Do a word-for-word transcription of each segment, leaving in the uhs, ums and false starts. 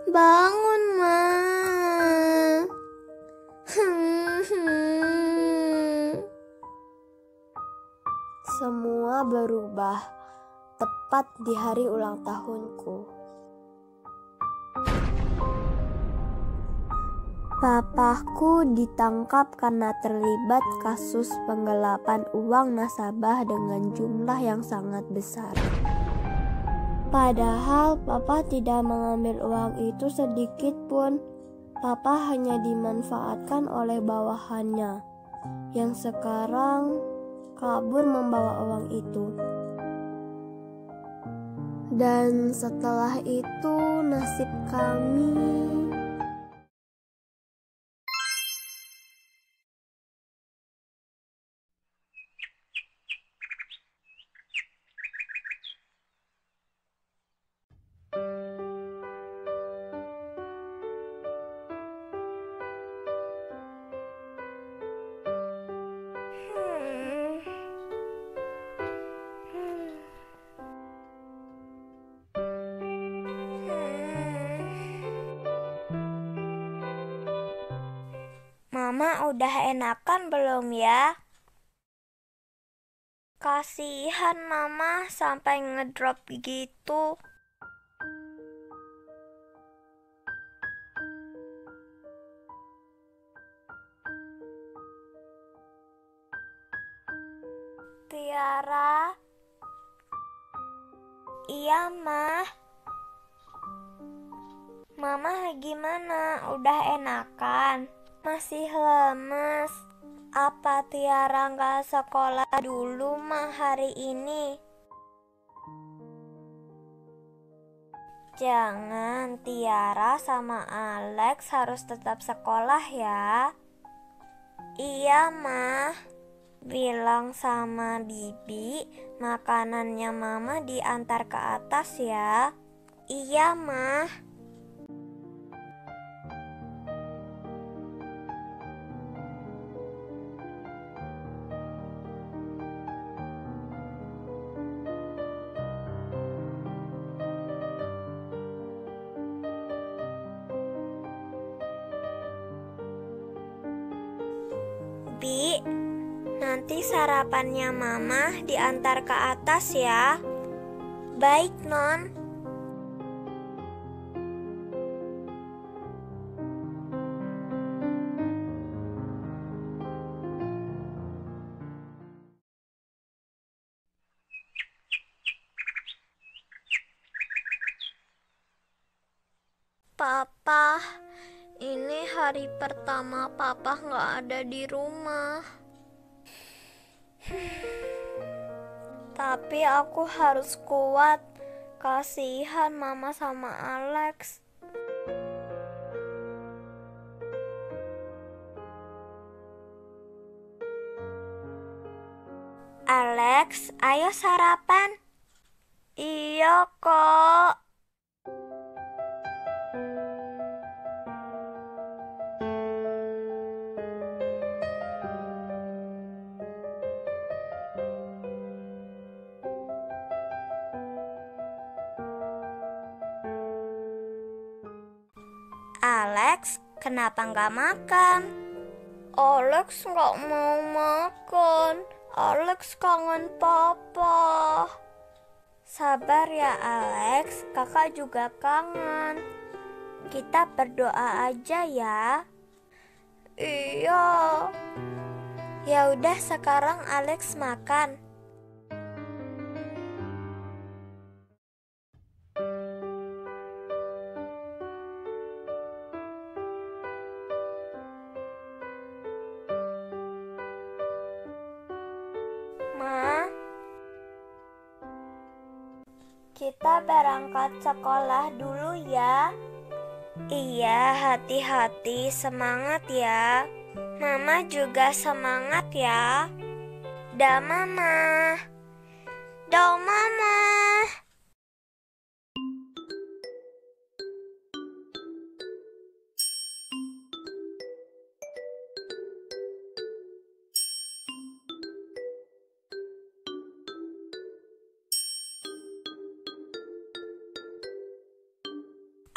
Bangun, Ma. Semua berubah tepat di hari ulang tahunku. Papaku ditangkap karena terlibat kasus penggelapan uang nasabah dengan jumlah yang sangat besar. Padahal papa tidak mengambil uang itu sedikit pun. Papa hanya dimanfaatkan oleh bawahannya yang sekarang kabur membawa uang itu. Dan setelah itu nasib kami. Mama udah enakan belum ya? Kasihan Mama sampai ngedrop gitu. Tiara. Iya, Mah. Mama gimana? Udah enakan? Masih lemes. Apa Tiara nggak sekolah dulu Mah hari ini? Jangan, Tiara sama Alex harus tetap sekolah ya. Iya Mah. Bilang sama Bibi makanannya Mama diantar ke atas ya. Iya Mah. Bi, nanti sarapannya Mama diantar ke atas ya. Baik, Non. Papa, ini hari pertama Papa nggak ada di rumah. Tapi aku harus kuat. Kasihan Mama sama Alex. Alex, ayo sarapan. Iya kok. Alex, kenapa nggak makan? Alex nggak mau makan. Alex kangen papa. Sabar ya Alex, kakak juga kangen. Kita berdoa aja ya. Iya. Ya udah sekarang Alex makan. Ma, kita berangkat sekolah dulu ya. Iya, hati-hati, semangat ya. Mama juga semangat ya. Dah Mama. Dah Mama.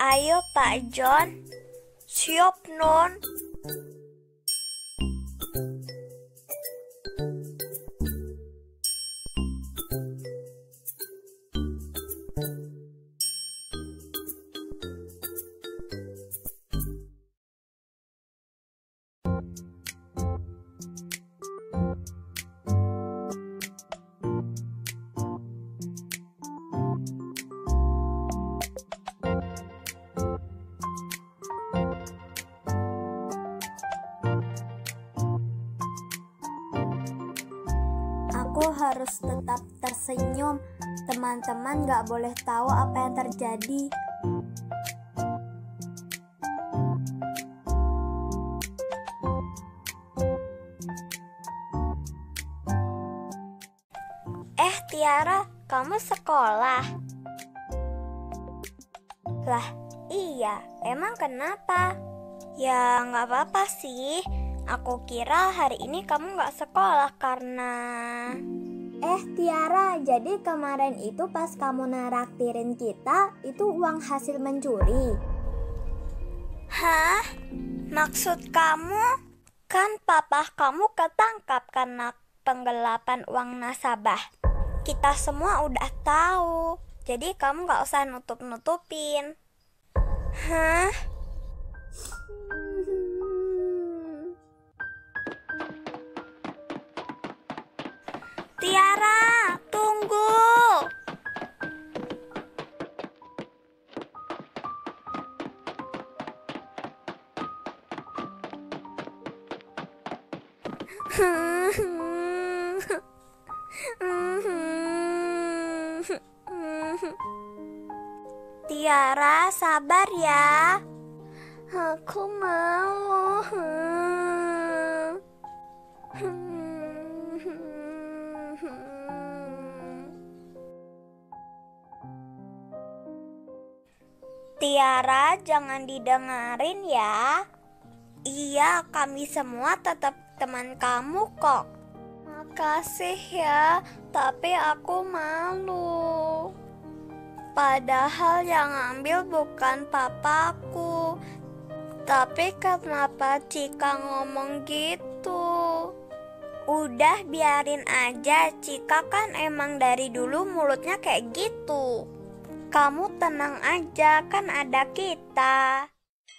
Ayo Pak John, siap non. Aku harus tetap tersenyum. Teman-teman gak boleh tahu apa yang terjadi. Eh Tiara, kamu sekolah? Lah iya, emang kenapa? Ya nggak apa-apa sih. Aku kira hari ini kamu nggak sekolah karena... Eh Tiara, jadi kemarin itu pas kamu naraktirin kita, itu uang hasil mencuri? Hah? Maksud kamu? Kan papa kamu ketangkap karena penggelapan uang nasabah. Kita semua udah tahu. Jadi kamu nggak usah nutup-nutupin. Hah? Tiara, tunggu. Tiara, sabar ya. Aku mau. Tiara, jangan didengarin ya. Iya, kami semua tetap teman kamu kok. Makasih ya, tapi aku malu. Padahal yang ambil bukan papaku. Tapi kenapa Cika ngomong gitu? Udah biarin aja, Cika kan emang dari dulu mulutnya kayak gitu. Kamu tenang aja, kan ada kita.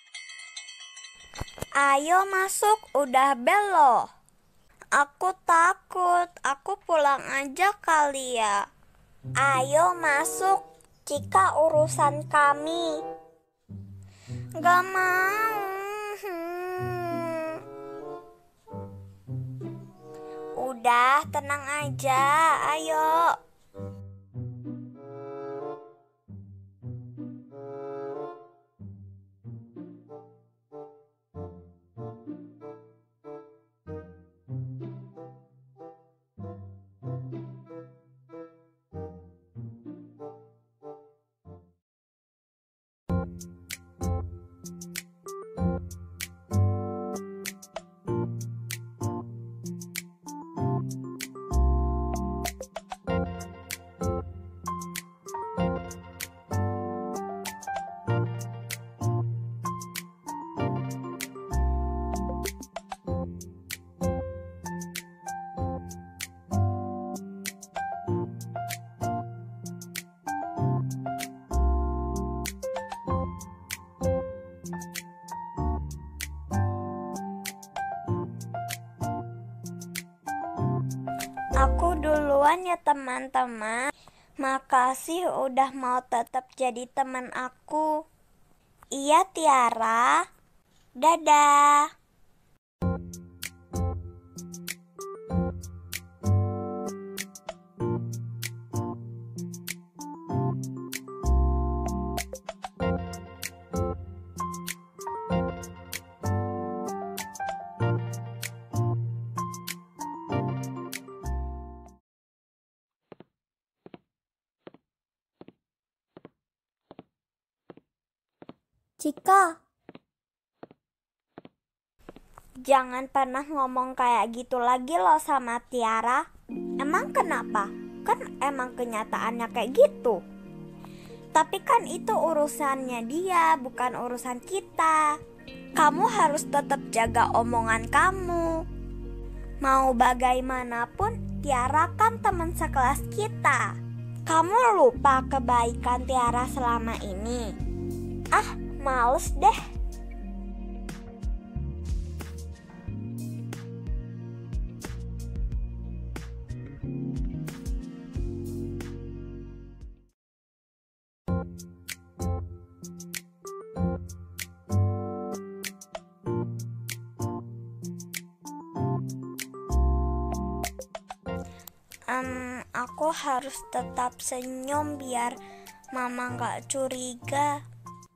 Ayo masuk, udah bel loh. Aku takut, aku pulang aja kali ya. Ayo masuk, Cika urusan kami. Gak mau. Hmm. Udah tenang aja, ayo. Aku duluan ya teman-teman. Makasih udah mau tetap jadi teman aku. Iya Tiara. Dadah. Cika, jangan pernah ngomong kayak gitu lagi loh sama Tiara. Emang kenapa? Kan emang kenyataannya kayak gitu. Tapi kan itu urusannya dia, bukan urusan kita. Kamu harus tetap jaga omongan kamu. Mau bagaimanapun, Tiara kan teman sekelas kita. Kamu lupa kebaikan Tiara selama ini? Ah, males deh. Um, aku harus tetap senyum biar mama gak curiga.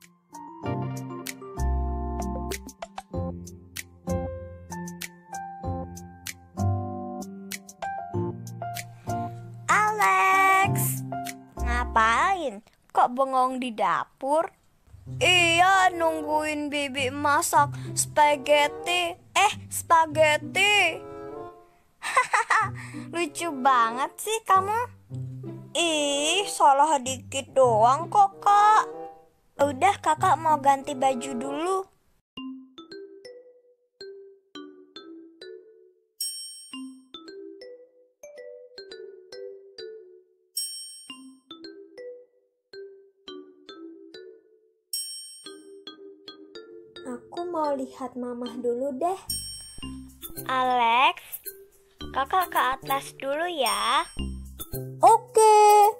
Alex, ngapain? Kok bengong di dapur? Iya, nungguin bibi masak spaghetti. Eh, spaghetti. Lucu banget sih kamu. Ih, salah dikit doang kok, Kak. Udah, Kakak mau ganti baju dulu. Aku mau lihat mamah dulu deh. Alex, Kakak ke atas dulu ya. Oke.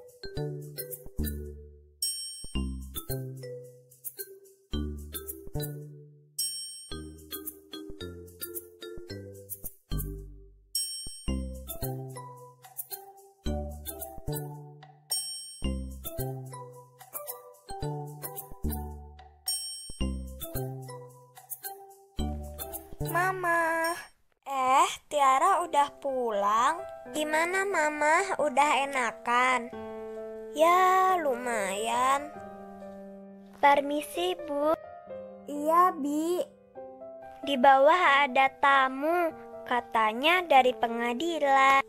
Mama. Eh, Tiara udah pulang. Gimana Mama? Udah enakan? Ya, lumayan. Permisi, Bu. Iya, Bi. Di bawah ada tamu, katanya dari pengadilan.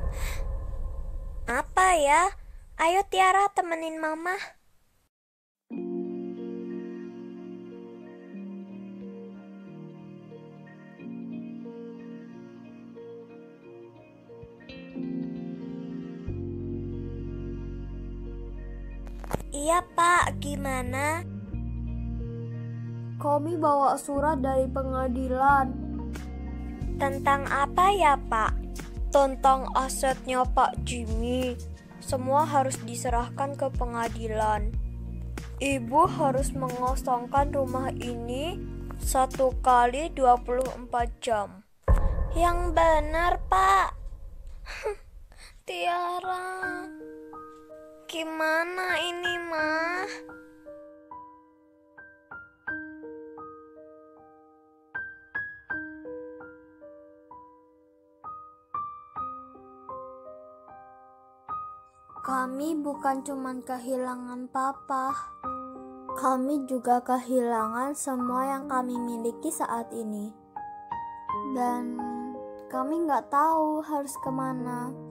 Apa ya? Ayo Tiara temenin Mama. Iya Pak, gimana? Kami bawa surat dari pengadilan. Tentang apa ya Pak? Tentang asetnya Pak Jimmy. Semua harus diserahkan ke pengadilan. Ibu harus mengosongkan rumah ini satu kali dua puluh empat jam. Yang benar Pak. Tiara, gimana ini mah? Kami bukan cuman kehilangan papa. Kami juga kehilangan semua yang kami miliki saat ini. Dan kami nggak tahu harus kemana.